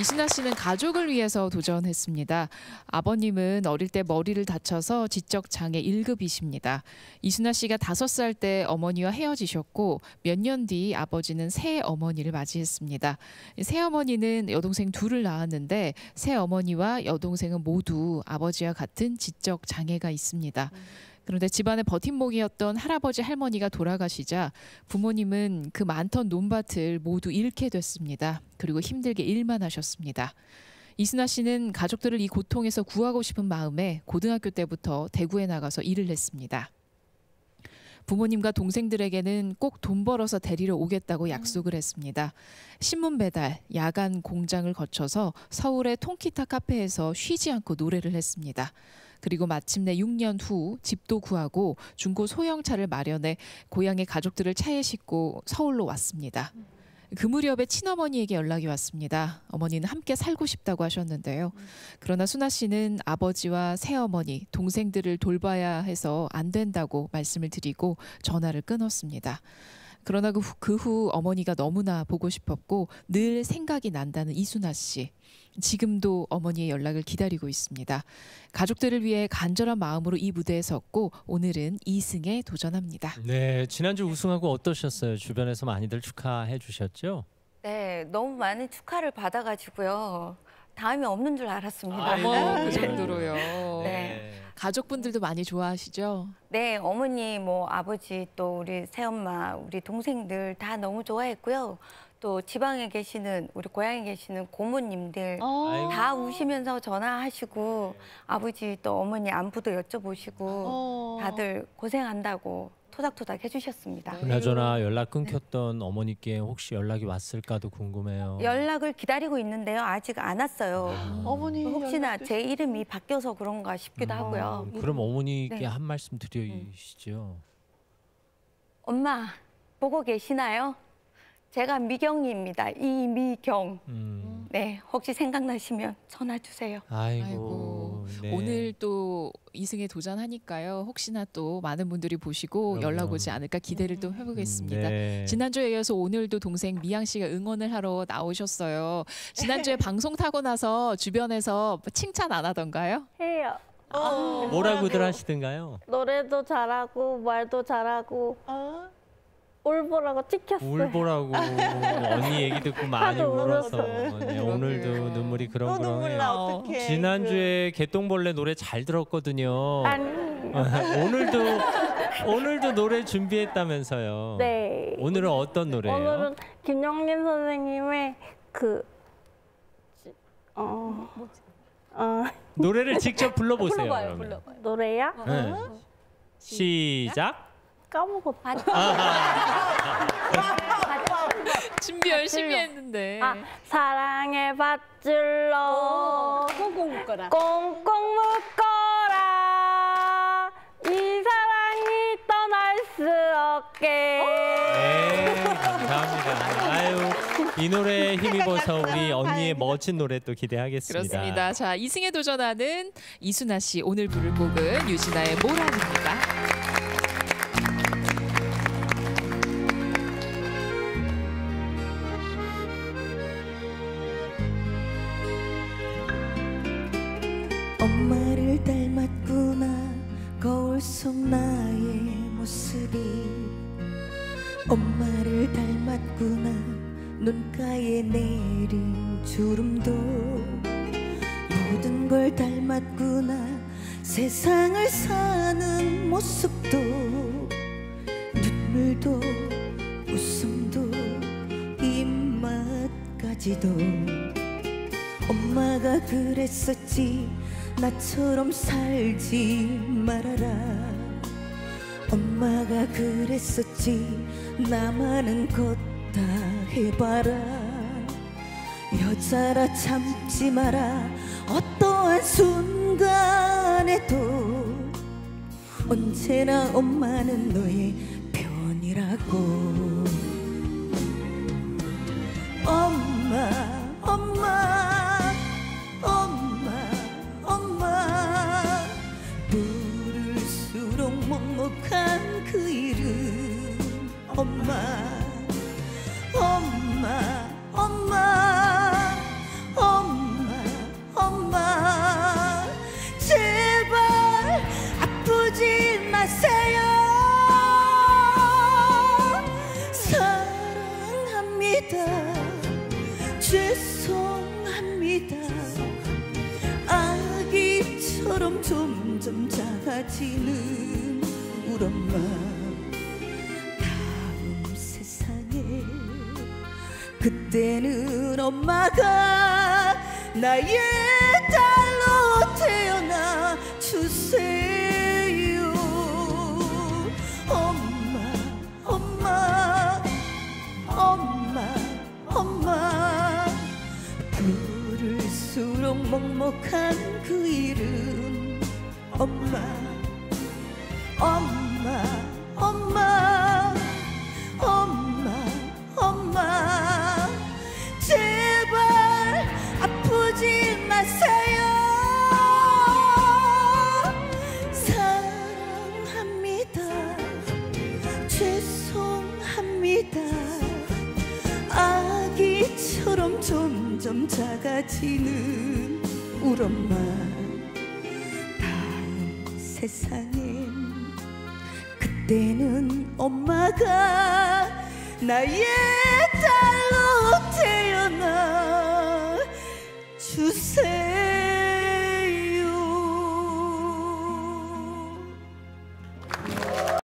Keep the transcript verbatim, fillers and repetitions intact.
이순아 씨는 가족을 위해서 도전했습니다. 아버님은 어릴 때 머리를 다쳐서 지적장애 일 급이십니다. 이순아 씨가 다섯 살 때 어머니와 헤어지셨고 몇 년 뒤 아버지는 새 어머니를 맞이했습니다. 새 어머니는 여동생 둘을 낳았는데 새 어머니와 여동생은 모두 아버지와 같은 지적장애가 있습니다. 그런데 집안의 버팀목이었던 할아버지 할머니가 돌아가시자 부모님은 그 많던 논밭을 모두 잃게 됐습니다. 그리고 힘들게 일만 하셨습니다. 이순아 씨는 가족들을 이 고통에서 구하고 싶은 마음에 고등학교 때부터 대구에 나가서 일을 했습니다. 부모님과 동생들에게는 꼭 돈 벌어서 데리러 오겠다고 약속을 했습니다. 신문 배달, 야간 공장을 거쳐서 서울의 통기타 카페에서 쉬지 않고 노래를 했습니다. 그리고 마침내 육 년 후 집도 구하고 중고 소형차를 마련해 고향의 가족들을 차에 싣고 서울로 왔습니다. 그 무렵에 친어머니에게 연락이 왔습니다. 어머니는 함께 살고 싶다고 하셨는데요. 그러나 순아 씨는 아버지와 새어머니, 동생들을 돌봐야 해서 안 된다고 말씀을 드리고 전화를 끊었습니다. 그러나 그 후, 그 후 어머니가 너무나 보고 싶었고 늘 생각이 난다는 이순아 씨. 지금도 어머니의 연락을 기다리고 있습니다. 가족들을 위해 간절한 마음으로 이 무대에 섰고 오늘은 이승에 도전합니다. 네, 지난주 우승하고 어떠셨어요? 주변에서 많이들 축하해 주셨죠? 네, 너무 많은 축하를 받아가지고요. 다음이 없는 줄 알았습니다. 어머, 그 정도로요. 네. 가족분들도 많이 좋아하시죠? 네, 어머니, 뭐 아버지, 또 우리 새엄마, 우리 동생들 다 너무 좋아했고요. 또 지방에 계시는, 우리 고향에 계시는 고모님들 어. 다 우시면서 전화하시고 아버지 또 어머니 안부도 여쭤보시고 어. 다들 고생한다고 토닥토닥 해주셨습니다. 그나저나 연락 끊겼던 네. 어머니께 혹시 연락이 왔을까도 궁금해요. 연락을 기다리고 있는데요. 아직 안 왔어요. 아. 어머니 혹시나 제 이름이 바뀌어서 그런가 싶기도 음. 하고요. 그럼 어머니께 네. 한 말씀 드리시죠. 엄마, 보고 계시나요? 제가 미경입니다. 이미경. 음. 네, 혹시 생각나시면 전화 주세요. 아이고. 아이고. 네. 오늘 또 이승에 도전하니까요. 혹시나 또 많은 분들이 보시고 그럼요. 연락 오지 않을까 기대를 또 해보겠습니다. 네. 지난주에 이어서 오늘도 동생 미양 씨가 응원을 하러 나오셨어요. 지난주에 방송 타고 나서 주변에서 칭찬 안 하던가요? 해요. 어. 뭐라고들 하시던가요? 노래도 잘하고 말도 잘하고 어? 울보라고 찍혔어요. 울보라고 언니 얘기 듣고 많이 하도 울어서 울었어요. 네, 오늘도 눈물이 또 눈물 그렁그렁해요. 나 어떡해. 지난주에 개똥벌레 노래 잘 들었거든요. 아니, 오늘도 오늘도 노래 준비했다면서요. 네. 오늘은 어떤 노래예요? 오늘은 김영림 선생님의 그 어, 어, 노래를 직접 불러보세요. 불러봐요, 그러면. 불러봐요. 노래야? 네. 시작. 까먹었다. 준비 열심히 했는데. 아, 사랑의 밧줄로 꽁꽁 묶어라. 꽁꽁 묶어라. 이 사랑이 떠날 수 없게. 네, 감사합니다. 아유, 이 노래에 힘입어서 우리 언니의 멋진 노래 또 기대하겠습니다. 그렇습니다. 자, 이승에 도전하는 이순아 씨 오늘 부를 곡은 유진아의 모란입니다. 엄마를 닮았구나 거울 속 나의 모습이 엄마를 닮았구나 눈가에 내린 주름도 모든 걸 닮았구나 세상을 사는 모습도 눈물도 웃음도 입맛까지도 엄마가 그랬었지 나처럼 살지 말아라 엄마가 그랬었지 나만은 걷다 해봐라 여자라 참지 마라 어떠한 순간에도 언제나 엄마는 너의 편이라고 엄마 엄마 엄마 엄마 부를수록 먹먹한 그 이름 엄마 엄마 엄마 엄마 죄송합니다. 아기처럼 점점 작아지는 우리 엄마. 다음 세상에 그때는 엄마가 나의 딸로 태어나 주세요. 엄마 엄마 엄마 엄마. 부를수록 먹먹한 그 이름 엄마 엄마 엄마 엄마 엄마. 제발 아프지 마세요. 사랑합니다. 죄송합니다. 아기처럼 점점 작아지는 우리 엄마. 다음 세상엔 그때는 엄마가 나의 딸